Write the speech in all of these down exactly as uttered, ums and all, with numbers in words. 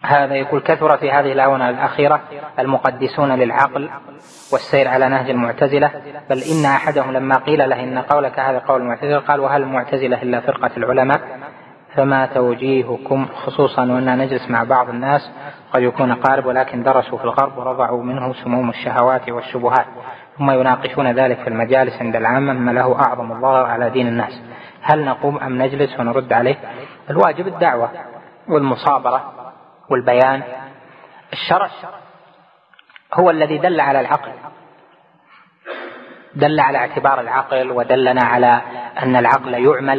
هذا يقول: كثر في هذه الآونة الأخيرة المقدسون للعقل والسير على نهج المعتزلة، بل إن أحدهم لما قيل له إن قولك هذا قول المعتزلة قال: وهل المعتزلة إلا فرقة العلماء؟ فما توجيهكم، خصوصا وأننا نجلس مع بعض الناس قد يكون قارب ولكن درسوا في الغرب ورضعوا منه سموم الشهوات والشبهات، ثم يناقشون ذلك في المجالس عند العامة مما له أعظم الضرر على دين الناس، هل نقوم أم نجلس ونرد عليه؟ الواجب الدعوة والمصابرة والبيان. الشرع هو الذي دل على العقل، دل على اعتبار العقل، ودلنا على أن العقل يعمل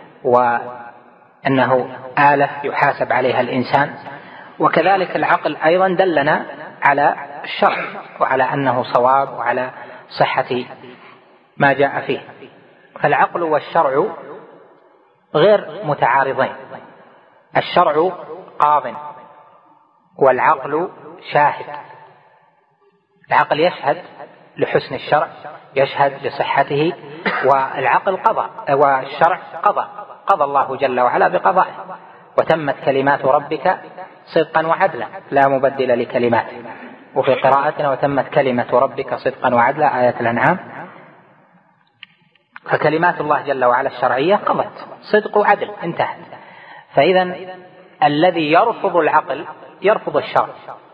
وأنه آلة يحاسب عليها الإنسان، وكذلك العقل أيضا دلنا على الشرع وعلى أنه صواب وعلى صحة ما جاء فيه. فالعقل والشرع غير متعارضين، الشرع قاضٍ والعقل شاهد. العقل يشهد لحسن الشرع، يشهد لصحته، والعقل قضى والشرع قضى قضى الله جل وعلا بقضائه: وتمت كلمات ربك صدقا وعدلا لا مبدل لكلماته. وفي قراءتنا: وتمت كلمة ربك صدقا وعدلا، آية الأنعام. فكلمات الله جل وعلا الشرعية قضت صدق وعدل، انتهت. فإذا الذي يرفض العقل يرفض الشرع،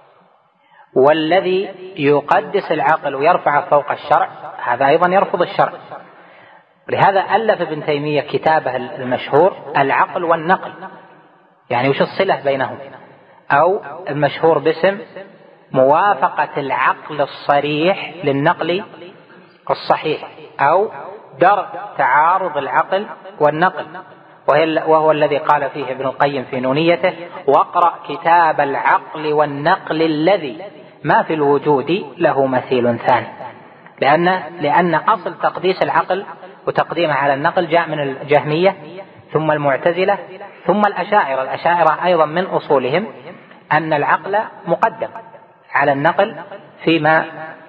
والذي يقدس العقل ويرفع فوق الشرع هذا أيضا يرفض الشرع. لهذا ألف ابن تيمية كتابه المشهور العقل والنقل، يعني وش الصلة بينهم، أو المشهور باسم موافقة العقل الصريح للنقل الصحيح، أو درء تعارض العقل والنقل، وهو الذي قال فيه ابن القيم في نونيته: واقرأ كتاب العقل والنقل الذي ما في الوجود له مثيل ثاني. لأن, لأن أصل تقديس العقل وتقديمه على النقل جاء من الجهمية ثم المعتزلة ثم الأشاعرة. الأشاعرة أيضا من أصولهم أن العقل مقدم على النقل فيما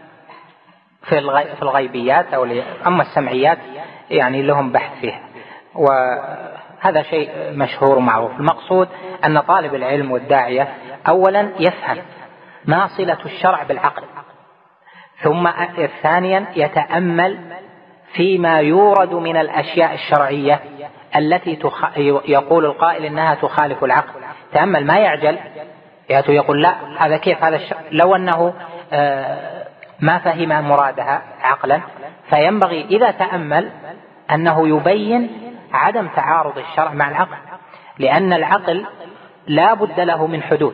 في الغيبيات، أو أما السمعيات يعني لهم بحث فيها، وهذا شيء مشهور ومعروف. المقصود أن طالب العلم والداعية أولا يفهم ما صلة الشرع بالعقل، ثم ثانيا يتأمل فيما يورد من الأشياء الشرعية التي تخ... يقول القائل إنها تخالف العقل. تأمل، ما يعجل يأتي يقول لا هذا كيف هذا الشرع، لو أنه آه ما فهم مرادها عقلا. فينبغي إذا تأمل أنه يبين عدم تعارض الشرع مع العقل، لأن العقل لا بد له من حدود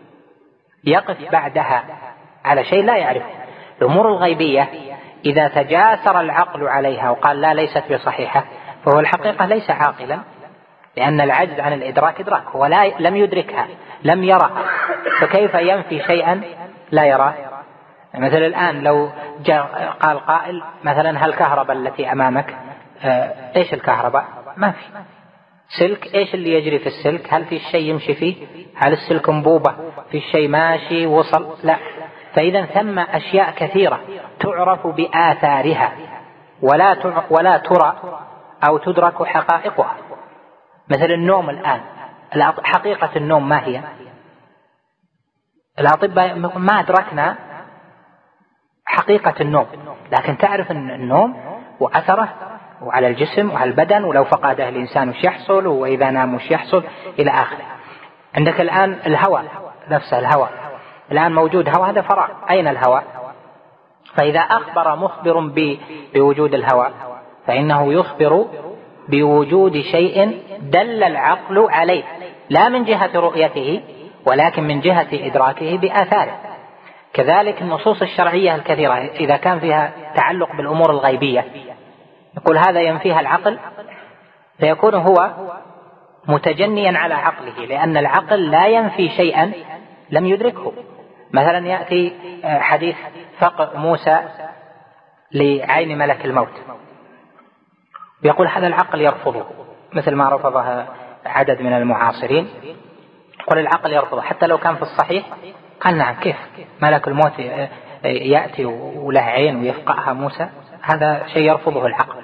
يقف بعدها على شيء لا يعرفه. الأمور الغيبية إذا تجاسر العقل عليها وقال لا ليست بصحيحة فهو الحقيقة ليس عاقلا، لأن العجز عن الإدراك إدراك، هو لا لم يدركها لم يرها، فكيف ينفي شيئا لا يراه؟ مثل الآن لو جاء قال قائل مثلا: هل الكهرباء التي أمامك آه إيش الكهرباء؟ ما في سلك، إيش اللي يجري في السلك؟ هل في الشيء يمشي فيه؟ هل السلك انبوبة في الشيء ماشي وصل؟ لا. فإذا ثم أشياء كثيرة تعرف بآثارها ولا ولا ترى أو تدرك حقائقها. مثل النوم الآن، حقيقة النوم ما هي؟ الأطباء ما أدركنا حقيقة النوم، لكن تعرف أن النوم وأثره وعلى الجسم وعلى البدن، ولو فقده الإنسان وش يحصل، وإذا نام وش يحصل إلى آخره. عندك الآن الهواء نفسه، الهواء الآن موجود هواء، هذا فراغ، أين الهواء؟ فإذا أخبر مخبر بوجود الهواء فإنه يخبر بوجود شيء دل العقل عليه، لا من جهة رؤيته ولكن من جهة إدراكه بآثاره. كذلك النصوص الشرعية الكثيرة إذا كان فيها تعلق بالأمور الغيبية يقول هذا ينفيها العقل، فيكون هو متجنيا على عقله، لأن العقل لا ينفي شيئا لم يدركه. مثلا يأتي حديث فقر موسى لعين ملك الموت، يقول هذا العقل يرفضه، مثل ما رفضها عدد من المعاصرين، يقول العقل يرفضه حتى لو كان في الصحيح. قال نعم، كيف ملك الموت يأتي وله عين ويفقعها موسى؟ هذا شيء يرفضه العقل.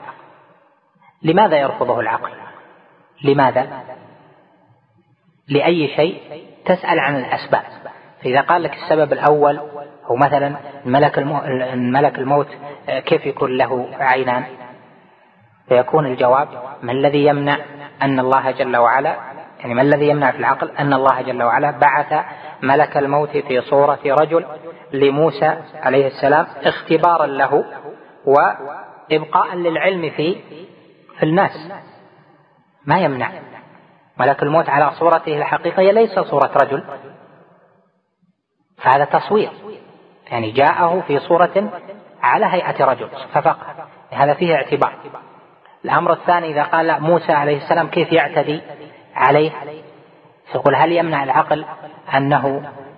لماذا يرفضه العقل؟ لماذا؟ لأي شيء؟ تسأل عن الأسباب. فإذا قال لك السبب الأول هو مثلا ملك الملك الموت كيف يكون له عينان، فيكون الجواب: ما الذي يمنع أن الله جل وعلا، يعني ما الذي يمنع في العقل أن الله جل وعلا بعث ملك الموت في صورة رجل لموسى عليه السلام اختبارا له وإبقاء للعلم في في الناس؟ ما يمنع. ملك الموت على صورته الحقيقية ليس صورة رجل، فهذا تصوير، يعني جاءه في صورة على هيئة رجل ففقط، هذا فيه اعتبار. الأمر الثاني إذا قال موسى عليه السلام كيف يعتدي عليه، يقول: هل يمنع العقل أنه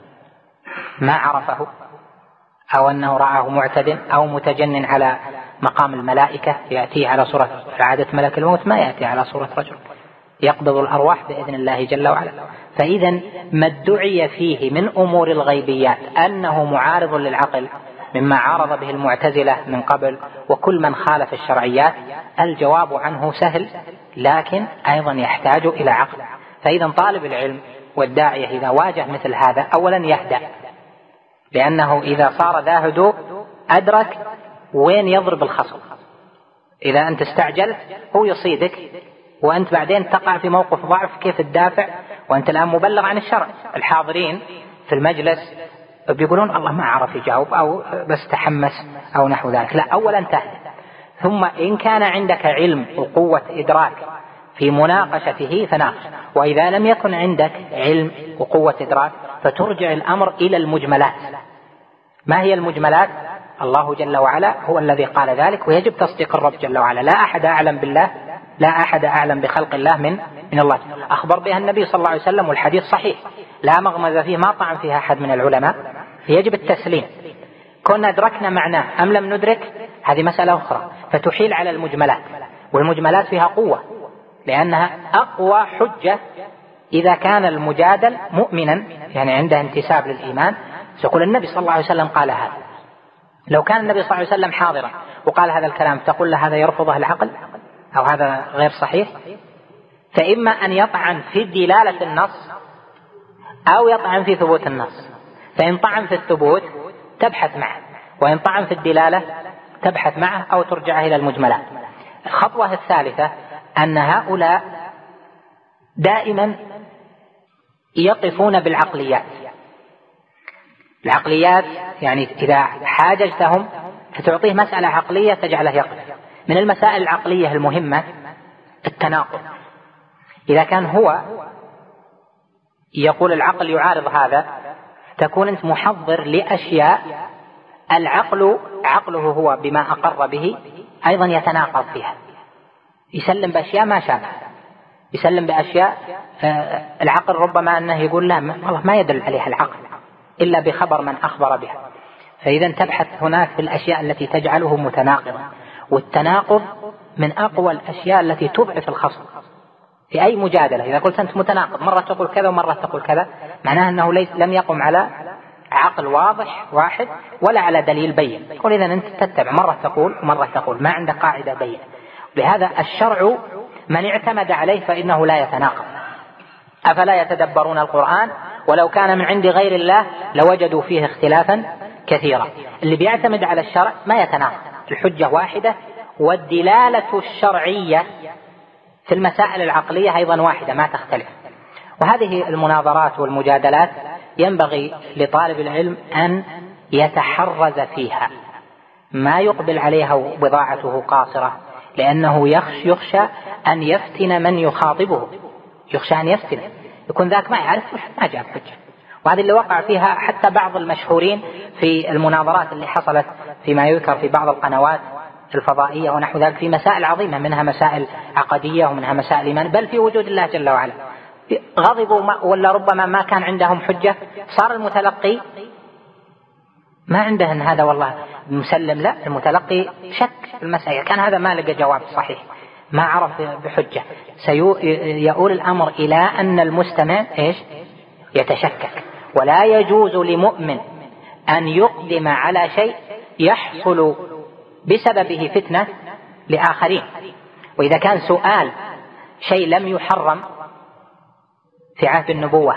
ما عرفه، أو أنه رآه معتد أو متجنن على مقام الملائكة يأتي على صورة عادة ملك الموت؟ ما يأتي على صورة رجل، يقبض الأرواح بإذن الله جل وعلا. فإذا ما ادعي فيه من أمور الغيبيات أنه معارض للعقل مما عارض به المعتزلة من قبل وكل من خالف الشرعيات، الجواب عنه سهل، لكن أيضا يحتاج إلى عقل. فإذا طالب العلم والداعية إذا واجه مثل هذا أولا يهدأ، لأنه إذا صار ذا هدوء أدرك وين يضرب الخصم. إذا أنت استعجلت هو يصيدك، وأنت بعدين تقع في موقف ضعف كيف تدافع، وأنت الآن مبلغ عن الشرع. الحاضرين في المجلس بيقولون الله ما عرف يجاوب أو بس تحمس أو نحو ذلك. لا، أولا تهدأ، ثم إن كان عندك علم وقوة إدراك في مناقشته فناقش، وإذا لم يكن عندك علم وقوة إدراك فترجع الأمر إلى المجملات. ما هي المجملات؟ الله جل وعلا هو الذي قال ذلك، ويجب تصديق الرب جل وعلا. لا أحد أعلم بالله، لا أحد أعلم بخلق الله من من الله، أخبر بها النبي صلى الله عليه وسلم، والحديث صحيح لا مغمز فيه، ما طعن فيها أحد من العلماء، فيجب التسليم. كنا أدركنا معناه أم لم ندرك هذه مسألة أخرى، فتحيل على المجملات، والمجملات فيها قوة لأنها أقوى حجة إذا كان المجادل مؤمنا، يعني عنده انتساب للإيمان. سيقول النبي صلى الله عليه وسلم قال هذا. لو كان النبي صلى الله عليه وسلم حاضرا وقال هذا الكلام تقول له هذا يرفضه العقل أو هذا غير صحيح؟ فإما أن يطعن في دلالة النص أو يطعن في ثبوت النص. فإن طعن في الثبوت تبحث معه، وإن طعن في الدلالة تبحث معه أو ترجعه إلى المجملات. الخطوة الثالثة أن هؤلاء دائما يقفون بالعقليات. العقليات يعني إذا حاججتهم فتعطيه مسألة عقلية تجعله يقف. من المسائل العقلية المهمة التناقض. إذا كان هو يقول العقل يعارض هذا، تكون أنت محضر لأشياء العقل عقله هو بما أقر به أيضا يتناقض فيها، يسلم بأشياء ما شابه، يسلم بأشياء العقل ربما أنه يقول لا والله ما يدل عليها العقل إلا بخبر من أخبر بها. فإذا تبحث هناك في الأشياء التي تجعله متناقضا، والتناقض من أقوى الأشياء التي تضعف الخصم في أي مجادلة. إذا قلت أنت متناقض، مرة تقول كذا ومرة تقول كذا، معناه أنه ليس لم يقم على عقل واضح واحد ولا على دليل بين. قل إذا أنت تتبع مرة تقول ومرة تقول، ما عندك قاعدة بين. لهذا الشرع من اعتمد عليه فإنه لا يتناقض. أفلا يتدبرون القرآن ولو كان من عند غير الله لوجدوا فيه اختلافا كثيرا. اللي بيعتمد على الشرع ما يتناقض، الحجة واحدة، والدلالة الشرعية في المسائل العقلية أيضا واحدة ما تختلف. وهذه المناظرات والمجادلات ينبغي لطالب العلم أن يتحرز فيها، ما يقبل عليها بضاعته قاصرة، لأنه يخشى, يخشى أن يفتن من يخاطبه، يخشى أن يفتن، يكون ذاك ما يعرف ما جاب حجة. وهذا اللي وقع فيها حتى بعض المشهورين في المناظرات اللي حصلت فيما يذكر في بعض القنوات الفضائية ونحو ذلك، في مسائل عظيمة، منها مسائل عقدية ومنها مسائل إيمان، بل في وجود الله جل وعلا. غضبوا ولا ربما ما كان عندهم حجة، صار المتلقي ما عنده أن هذا والله مسلم، لا، المتلقي شك في المسألة، كان هذا ما لقى جواب صحيح، ما عرف بحجة، سيؤول الأمر إلى أن المستمع إيش يتشكك. ولا يجوز لمؤمن أن يقدم على شيء يحصل بسببه فتنة لآخرين. وإذا كان سؤال شيء لم يحرم في عهد النبوة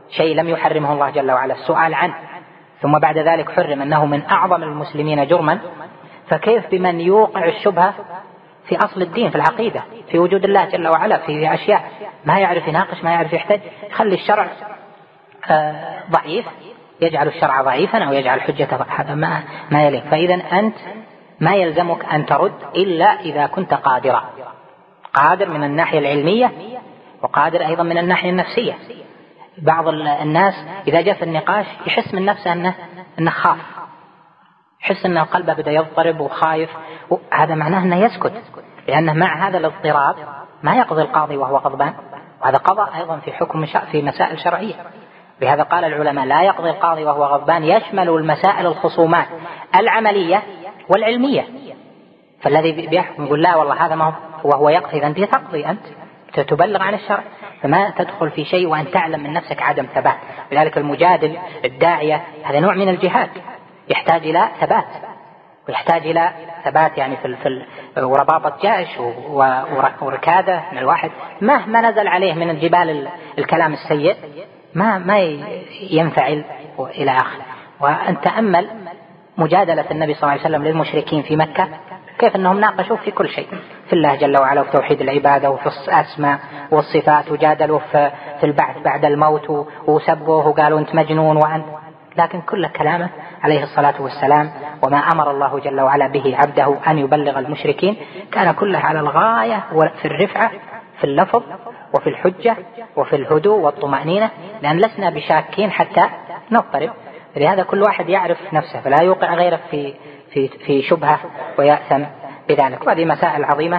شيء لم يحرمه الله جل وعلا السؤال عنه، ثم بعد ذلك حرم أنه من أعظم المسلمين جرما، فكيف بمن يوقع الشبهة في أصل الدين، في العقيدة، في وجود الله جل وعلا، في أشياء ما يعرف يناقش، ما يعرف يحتج، يخلي الشرع ضعيف، يجعل الشرع ضعيفا أو يجعل حجته، هذا ما ما يليق. فإذا أنت ما يلزمك أن ترد إلا إذا كنت قادرا، قادر من الناحية العلمية وقادر أيضا من الناحية النفسية. بعض الناس إذا جاء في النقاش يحس من نفسه أنه, أنه خاف، يحس أنه قلبه بدأ يضطرب وخايف، هذا معناه أنه يسكت، لأنه مع هذا الاضطراب ما يقضي القاضي وهو غضبان، وهذا قضاء أيضا في حكم في مسائل شرعية. لهذا قال العلماء لا يقضي القاضي وهو غضبان يشمل المسائل الخصومات العملية والعلمية. فالذي بيحكم يقول لا والله هذا ما هو وهو يقضي، إذا أنت تقضي، أنت تبلغ عن الشرع، فما تدخل في شيء وأن تعلم من نفسك عدم ثبات. لذلك المجادل الداعية هذا نوع من الجهاد، يحتاج إلى ثبات، ويحتاج إلى ثبات يعني في في ورباطة جيش وركادة من الواحد مهما نزل عليه من الجبال الكلام السيء ما ما ينفعل إلى آخر. وأن تأمل مجادلة النبي صلى الله عليه وسلم للمشركين في مكة، كيف أنهم ناقشوا في كل شيء، في الله جل وعلا وفي توحيد العبادة وفي الأسماء والصفات، وجادلوا في البعث بعد الموت وسبوه وقالوا أنت مجنون وأنت، لكن كل كلامه عليه الصلاة والسلام وما أمر الله جل وعلا به عبده أن يبلغ المشركين كان كله على الغاية في الرفعة في اللفظ وفي الحجة وفي الهدوء والطمأنينة، لأن لسنا بشاكين حتى نضطرب. لهذا كل واحد يعرف نفسه فلا يوقع غيره في في في شبهة ويأثم بذلك. وهذه مسائل عظيمة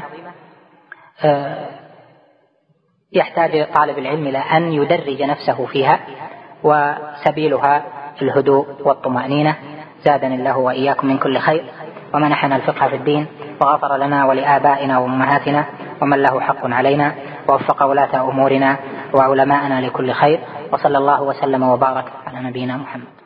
يحتاج طالب العلم إلى أن يدرج نفسه فيها، وسبيلها الهدوء والطمأنينة. زادني الله وإياكم من كل خير، ومنحنا الفقه في الدين، وغفر لنا ولآبائنا وأمهاتنا ومن له حق علينا، ووفق ولاة أمورنا وعلماءنا لكل خير، وصلى الله وسلم وبارك على نبينا محمد.